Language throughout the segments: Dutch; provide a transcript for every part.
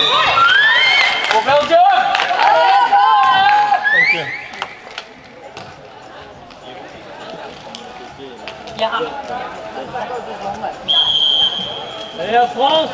Go Belgium! Thank you. Ja. Allez, France!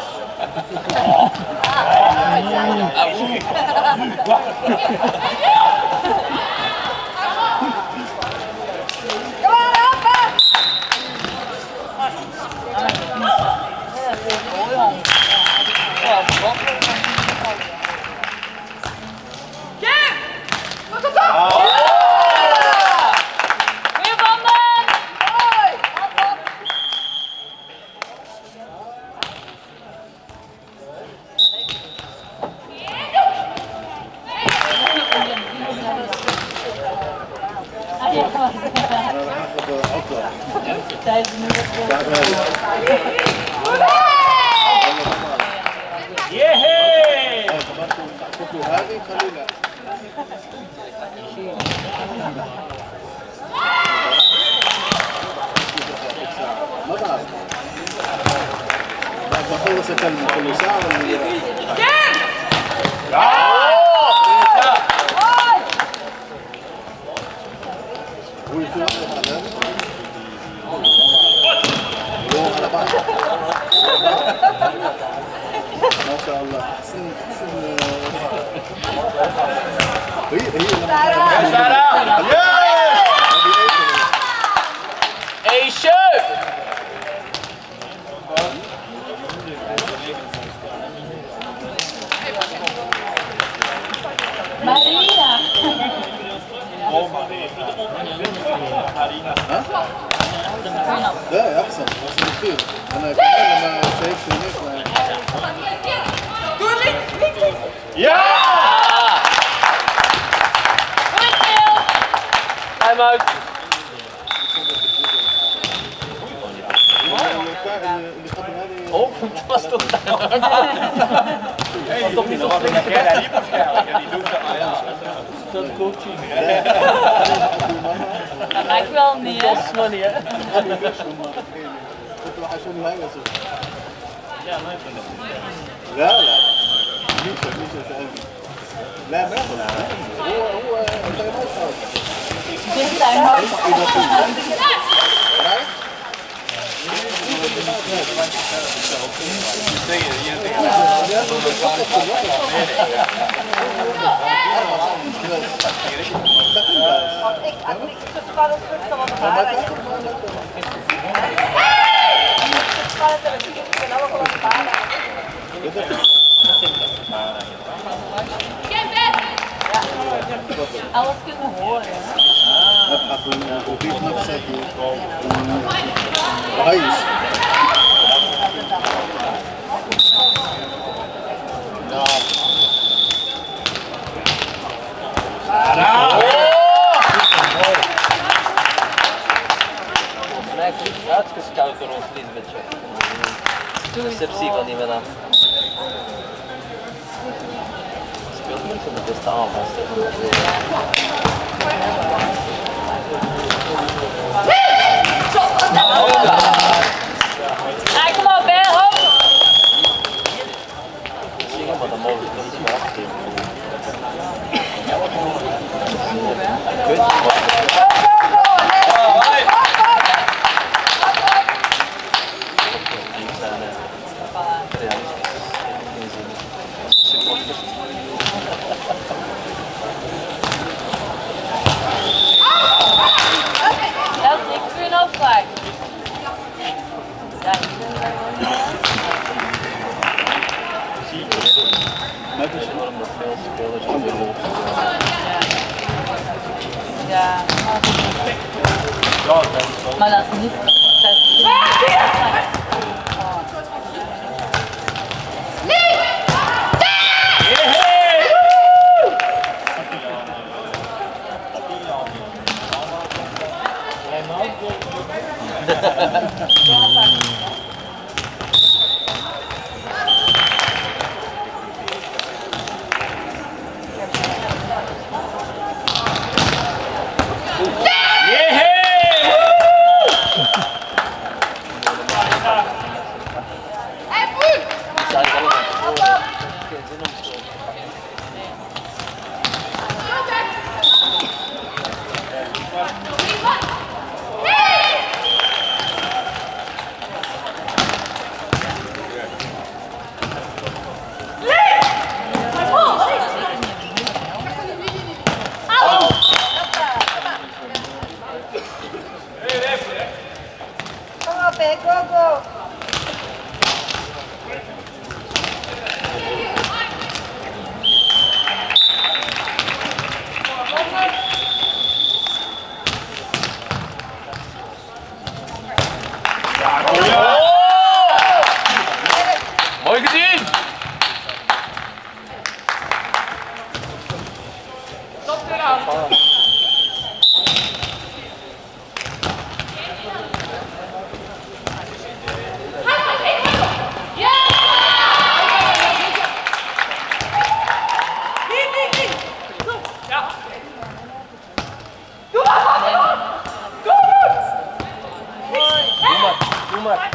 بخلص اكلمه كل ساعه ما شاء الله حسن Hey, shoot! Marina! لا احسن كثير انا كمان لما شايفت هناك I'm out. Oh, dat was toch toch niet zo goed. Ja, die doet dat maar ja. Dat coaching. Dat lijkt wel niet, hè? Dat is maar niet, hè? لا لا لا ما هو Dit zijn hoofd. Alles kunnen horen. ابحث وضيف نفسك وهيش Uitgescout door ons Lisbethje. Receptie van die middag. Speelt niet van de beste aanvalster van de wereld. Hey, kom op, Ben, hop! Zie je wat dan mogelijk is, maar afgeven. Ik weet niet wat. Dat is niks voor een opslag. Ja, Met is enorm dat veel spelers aan de loop. ja. Maar dat is niet... Dat is niet... Yeah! Doe maar.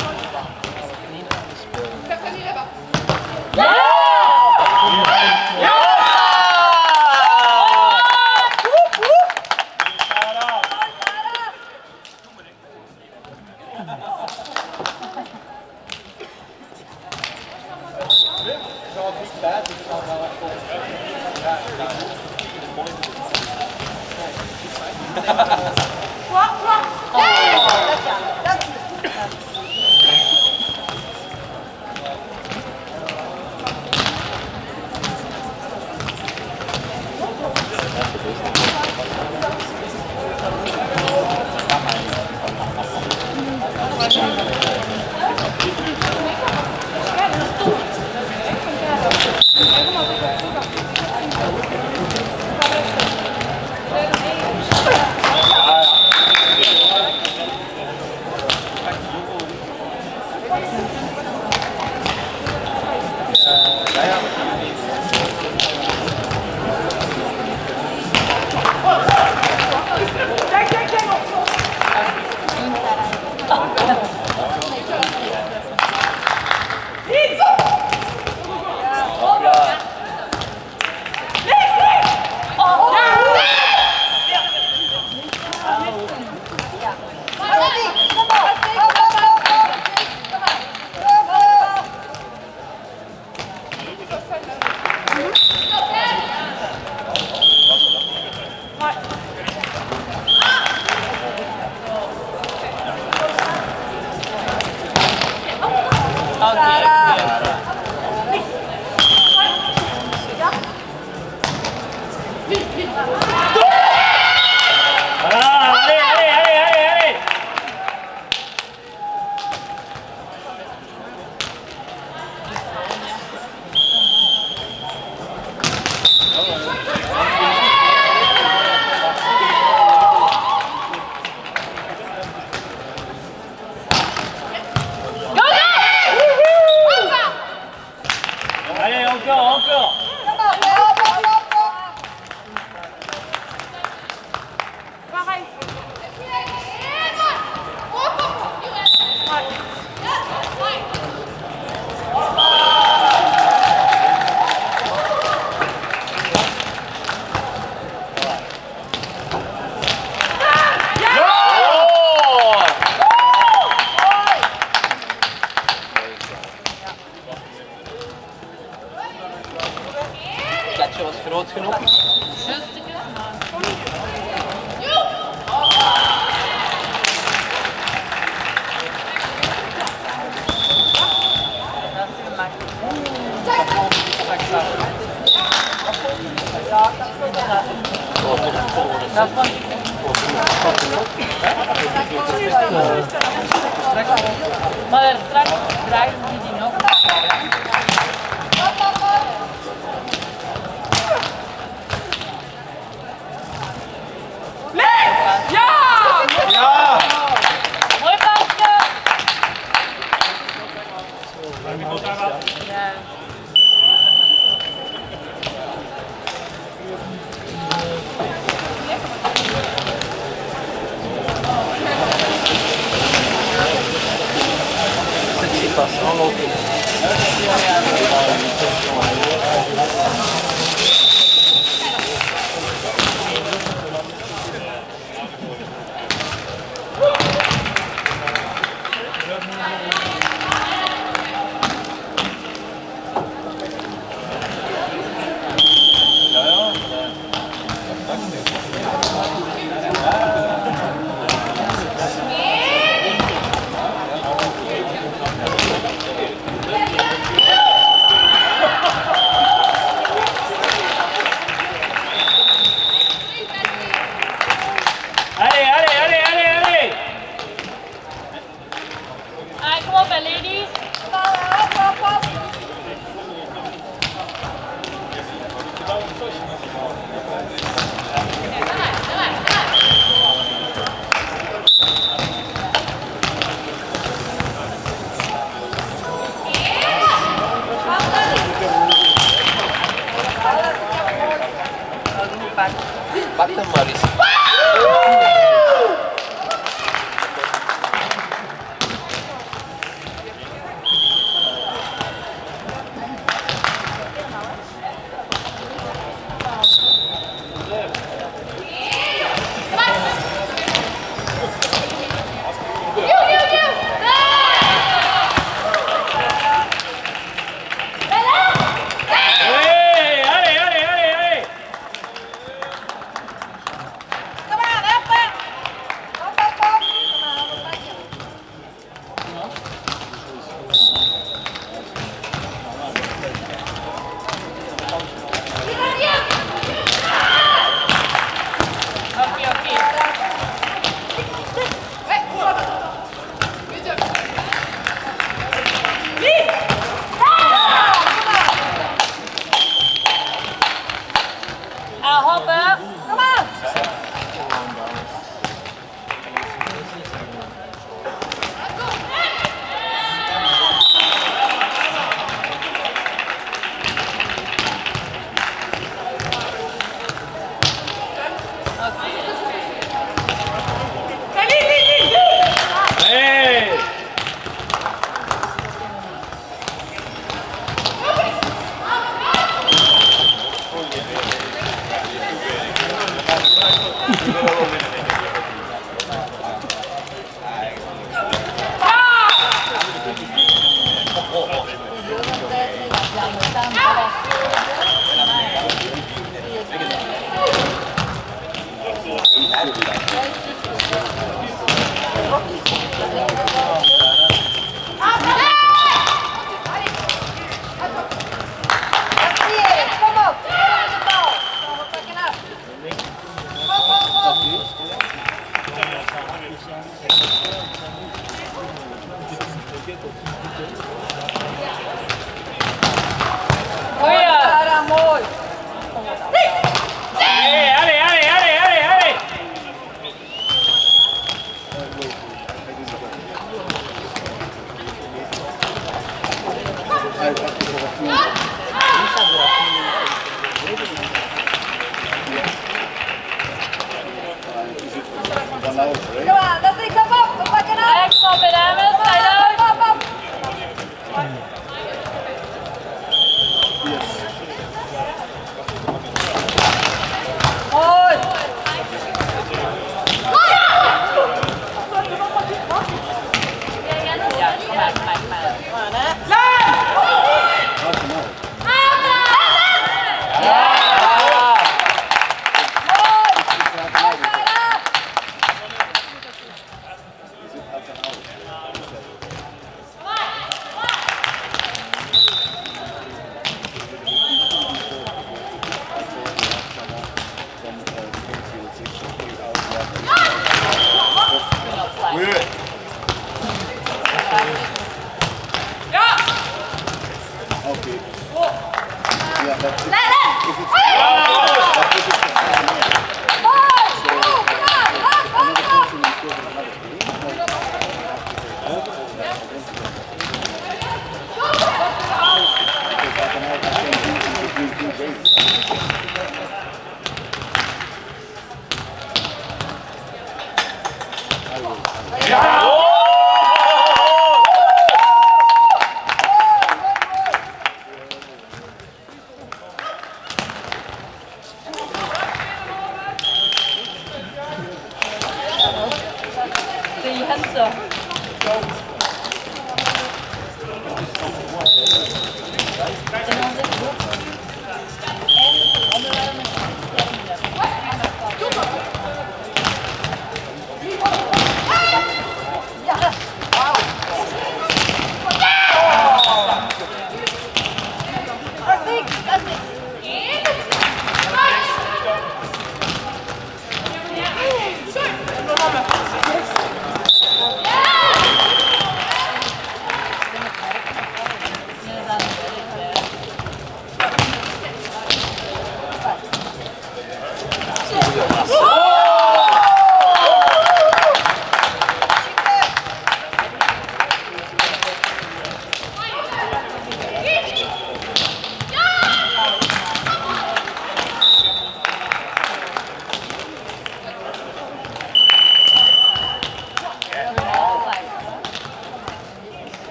Was groot genoeg. Maar straks dragen die nog. Mooi pasje! Ja. Zit pas, al op.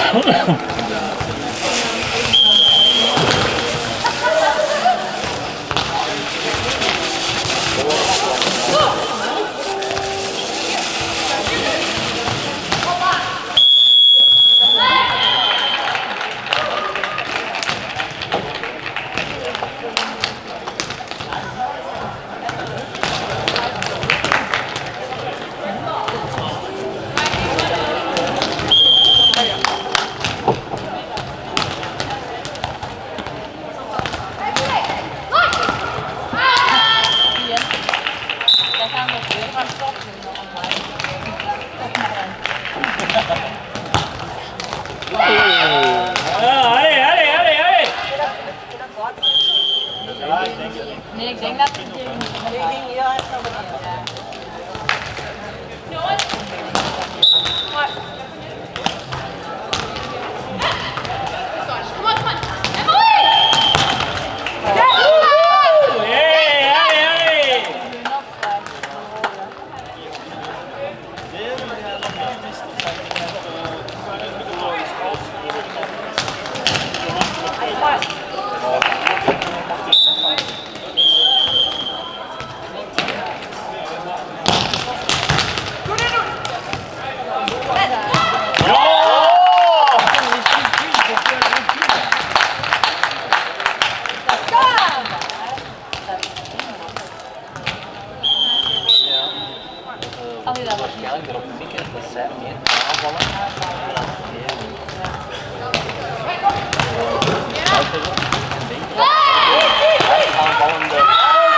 Nee, ik denk dat het heel erg naar beneden. Waarschijnlijk erop mikken dat zij meer aanvallen. Aanvallende.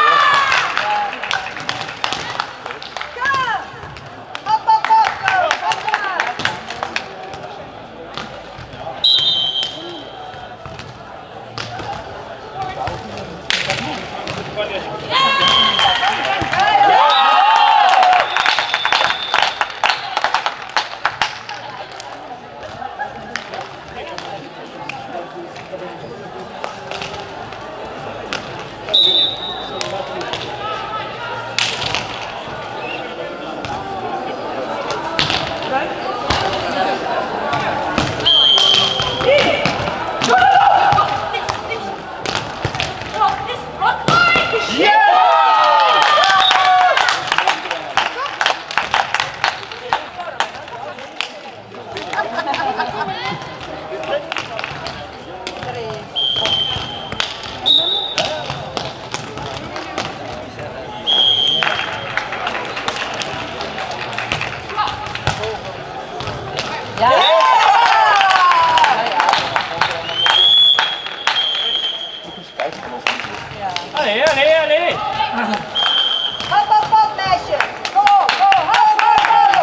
Allee, allee, allee! Hop, hop, hop, meisje! Go, go, ho, ho, ho!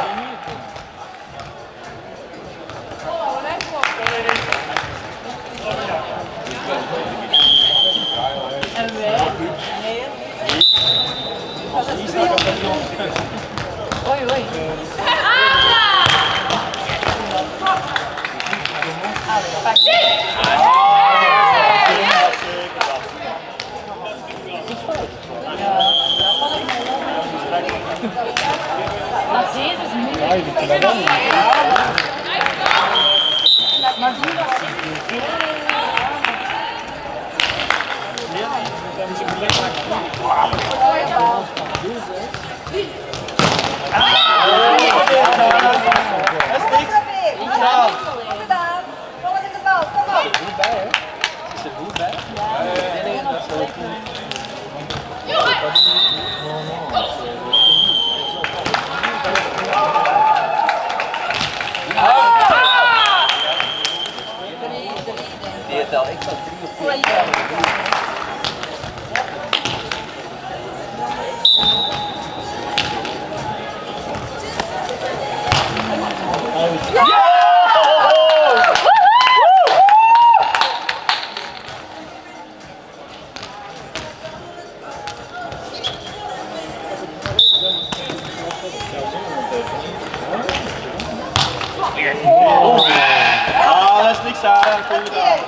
En wij? Oei, oei. Maar deze is moeilijk. Maar die was Dat is niks. Goed gedaan! Volg in de bal, kom op! Is er goed bij? Die heeft al extra 3 of 4 jaar. Ah, dat is niks aan. Goed gedaan.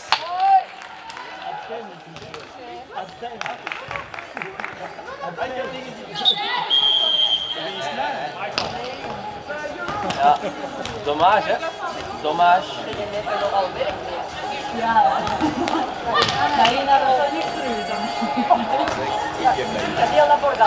Ja, dommage hè? Dommage. Ja. Nee, dat is niet gebeurd dan. Heel naar voren dan.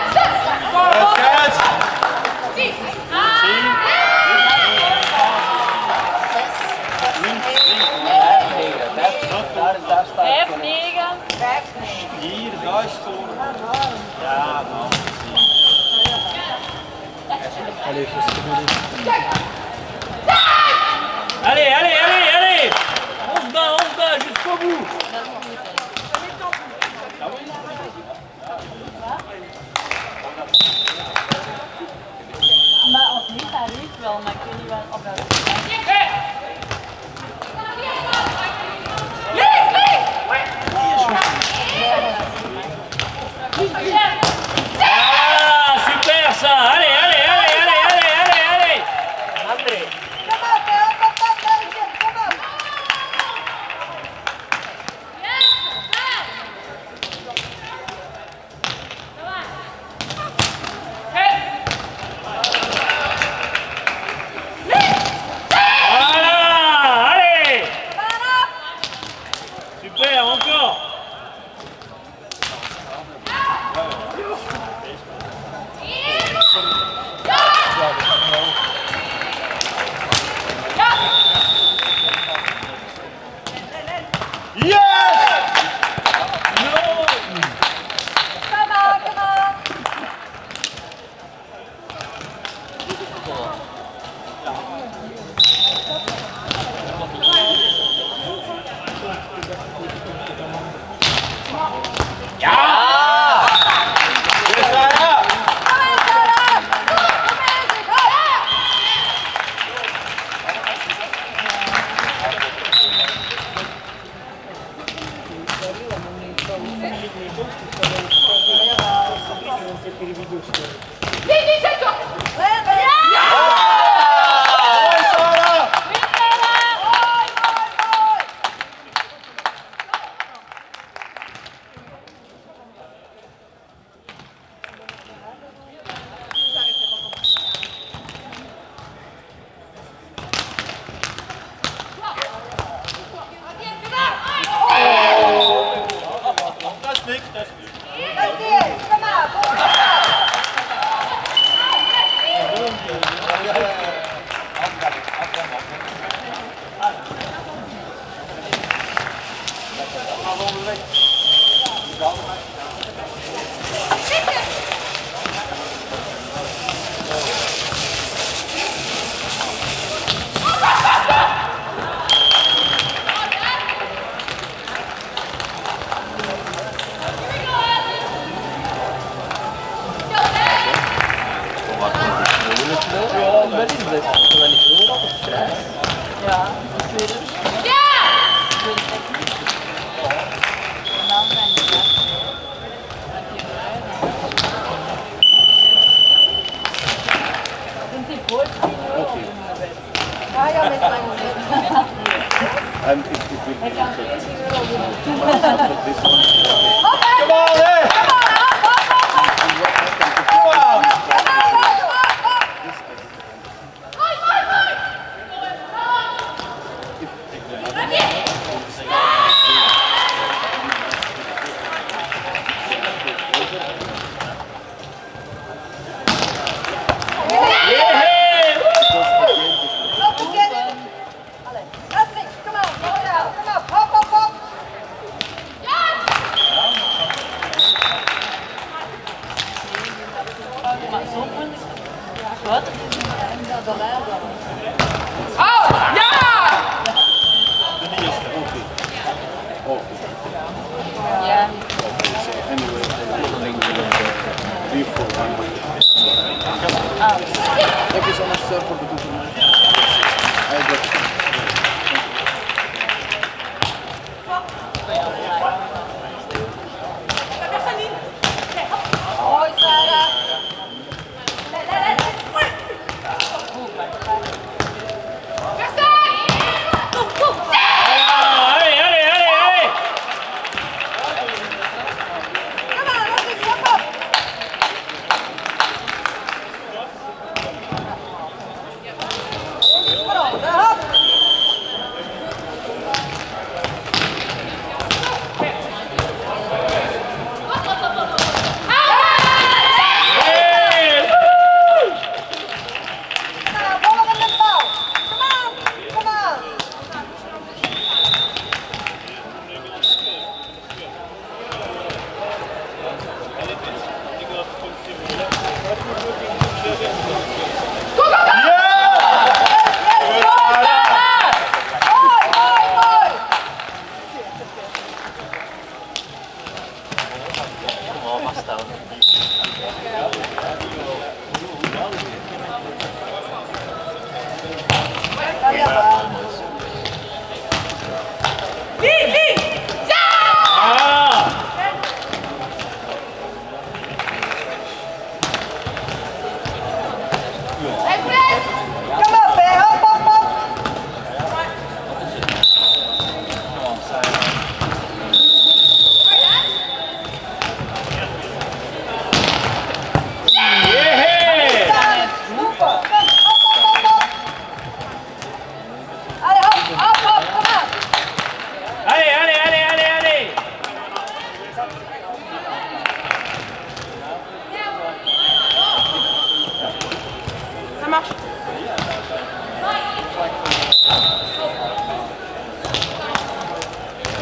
Daar staat 5-9. Hier, daar scoren. Ja, man. Allez, faut se remettre. Allez, allez, allez, allez. On se bat jusqu'au bout. Maar als niet, hij riep wel, maar ik weet niet waar op dat. Ah, super ça. Allez, allez, allez, allez, allez, allez, allez. André. Come on, Theo. Pop, pop, Belgium. Come on. Voilà, allez. Super, encore. Yes! No! Come on, come on. Ja! Yes, Sarah! Come on, Sarah. Amazing. Go. Dat is niks, dat is niks. Let's do it. Come on. Go, go, go. Ja, Berlin blijft. Ik kan dat niet doen, dat is vrij. Ja, ik weet het. Ik weet het echt niet. En dan zijn die gasten. Dat die eruit. Sind die Brotspiele oder Ah, ja, met mijn zin. And it will be Ik kan 40 euro doen. this one. Come on, hey! Come on! Yeah! Loop again. Allee, that's niks. Come on, go now. Come on, hop, hop, hop. Maar zo moeilijk. Wat? Ja. Anyway, 3 for 1. Ah. Thank you so much, sir, for the compliment. I got it. Hoi, Sarah. Allez, allez!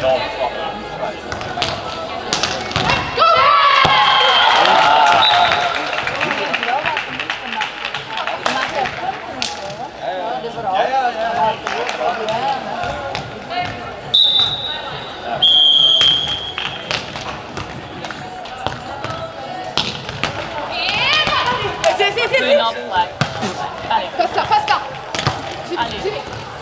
Pasta! Allez.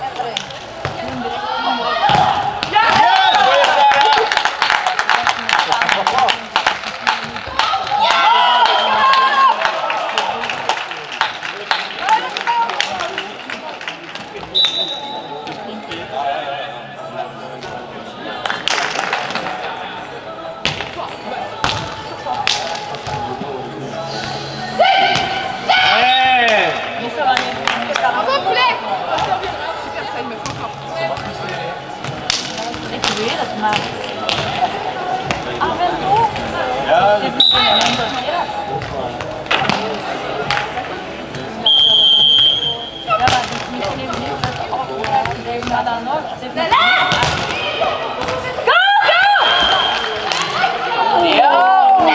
Maar... af en toe... Ja, zit nog in een ander keer. Ja, maar het is misschien niet dat je opgelegd maar dan nog zit het... Go! Ja!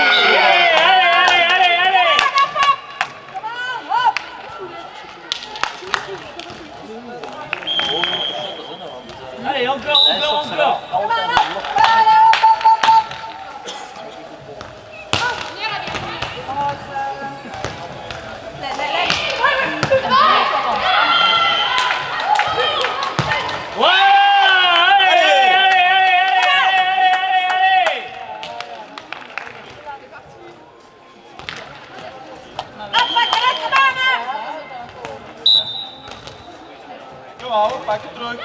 Allez, encore. Kom op, pak het terug.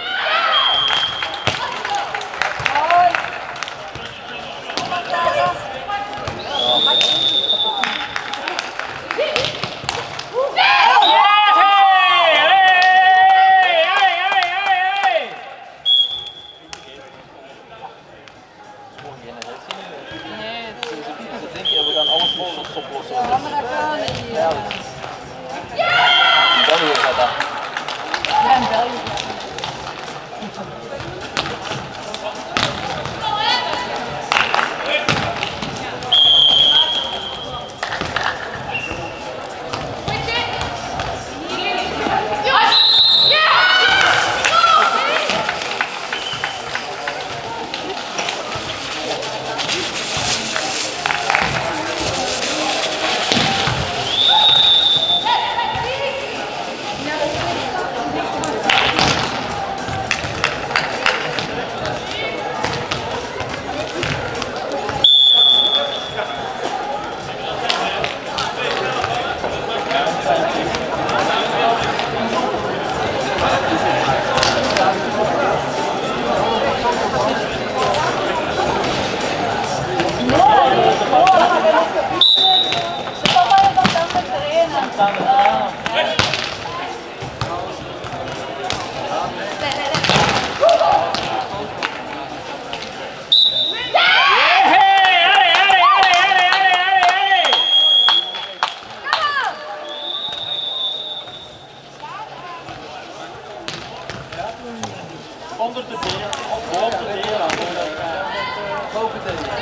Onder de deur, boven de deur, boven de deur.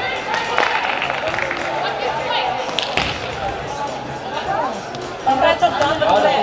Dan rijdt dat dan de lijn.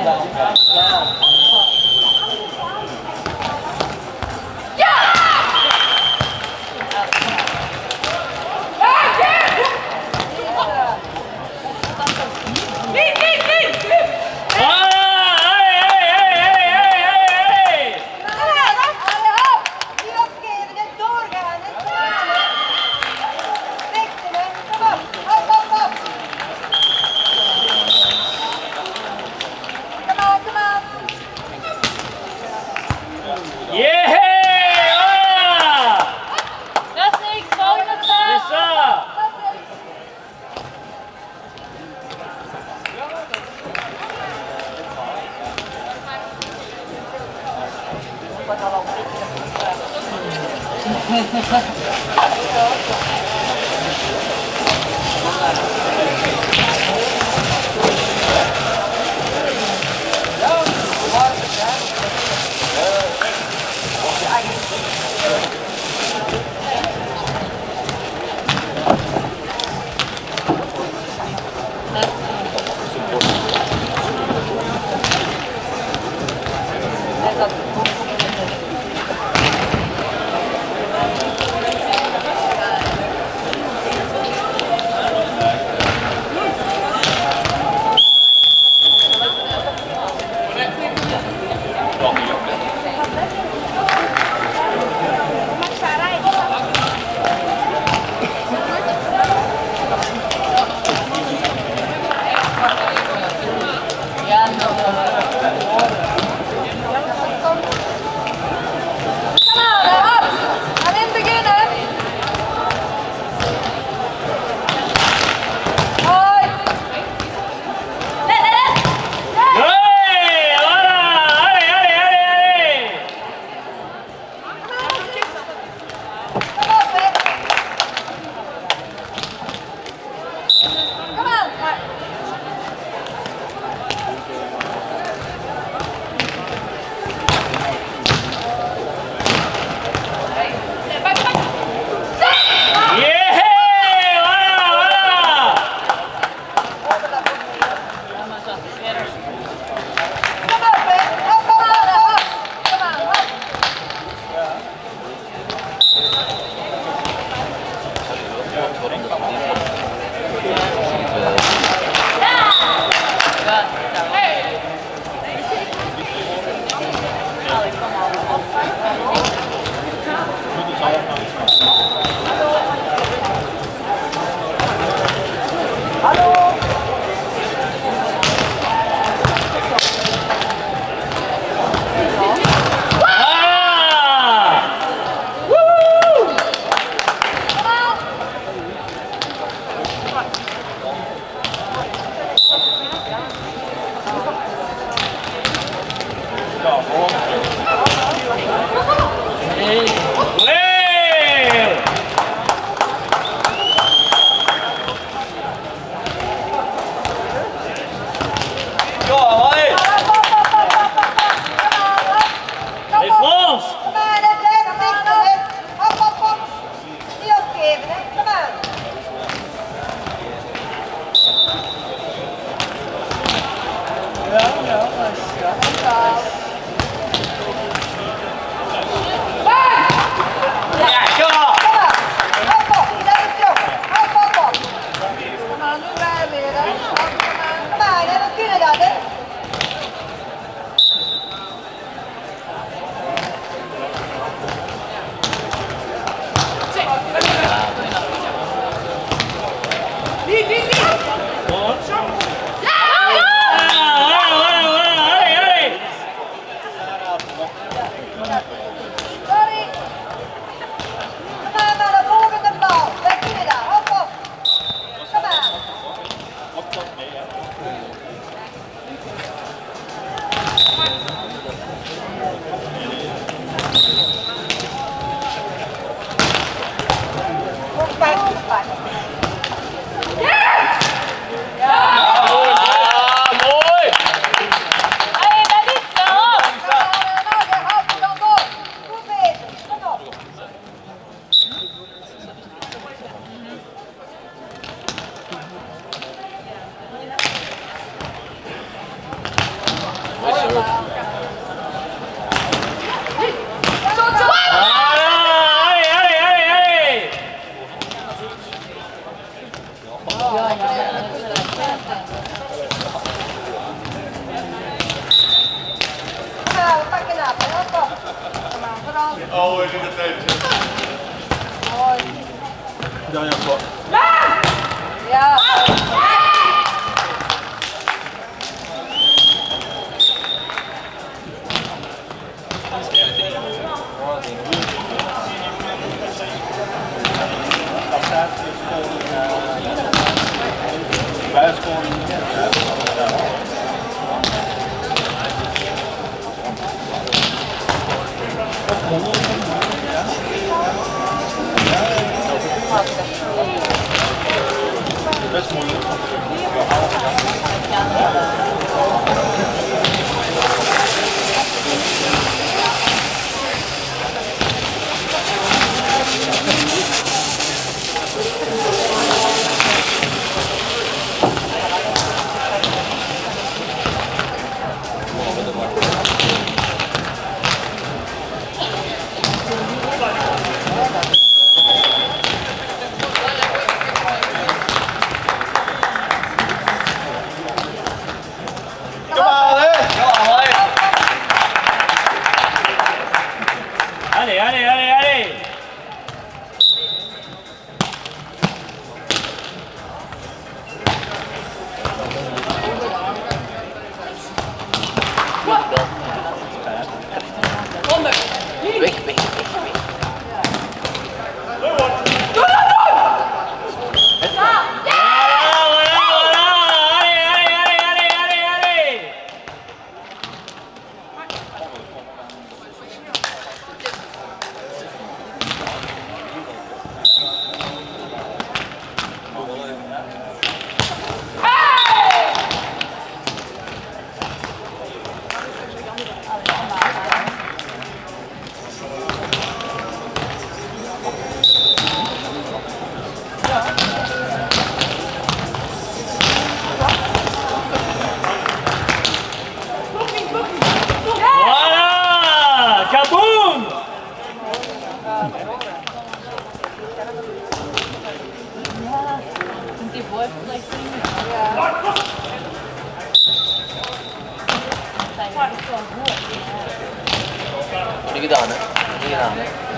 Nu gedaan, hè? Nu gedaan.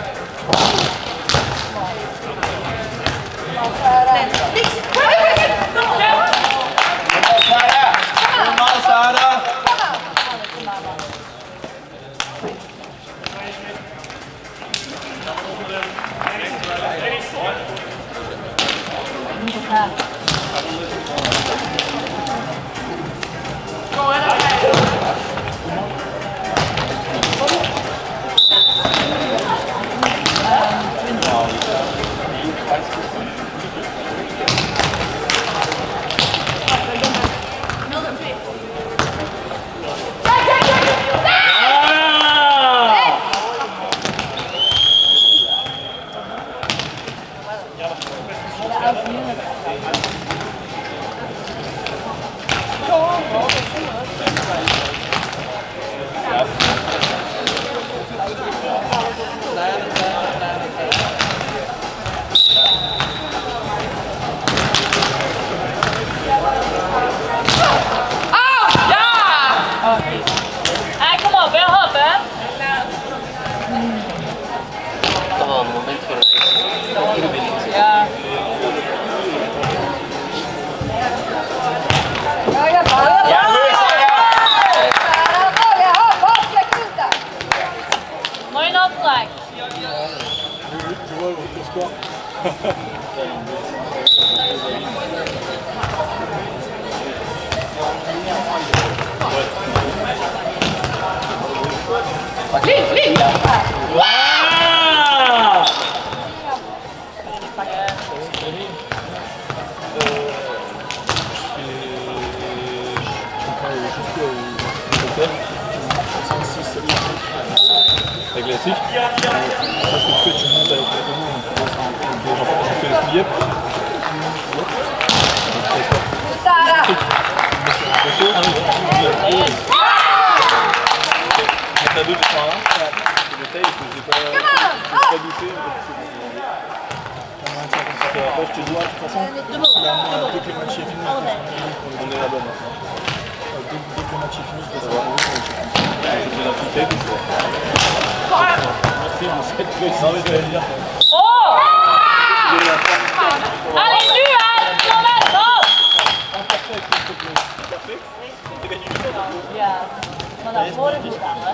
Normaal, Sarah. Kom op, hè, hop, hè. Dat was een moment voor de Ja. Mooie opslag. C'est classique. Ça, ce que tu fais, tu montes avec la commune. Tu fais le slip. La deux, tu prends là. Le taille, je ne pas douter. Après, je te dis, de toute façon, dès que le match est fini, on est là-bas maintenant. Dès que le match est fini, je vais savoir où je vais la foutre. Oh! Allez, nu, hein! Kom maar, go! Ja, maar dan voor ik moet gaan, hè?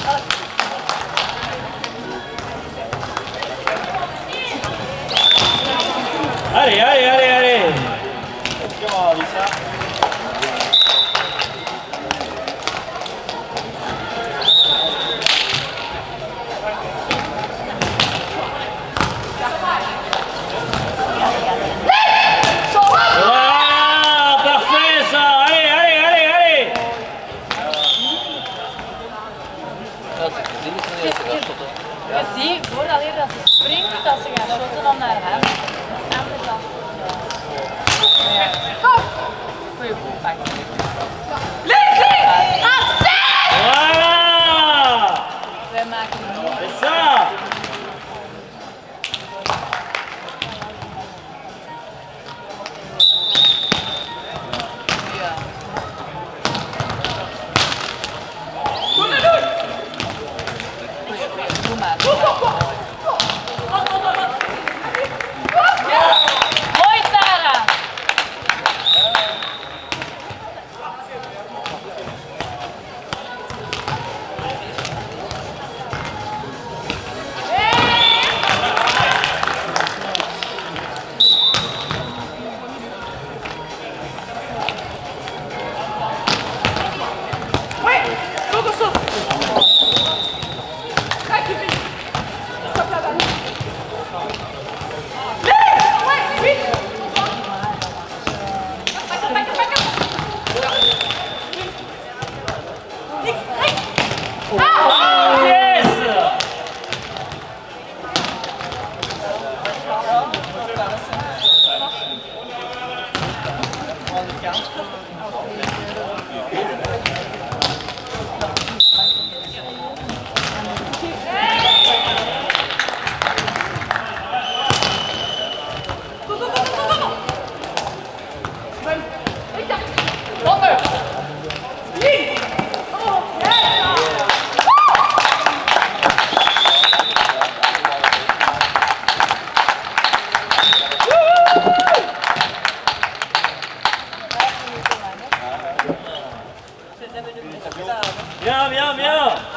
Allez, allez, allez, allez! Comment, Lisa? Je ziet, voordat ze springt, dat ze gaat shotten dan naar hem. En dan ja. Goeie voetbak. Links! Wij maken het niet. Mooi, Sarah! Bien, bien, bien.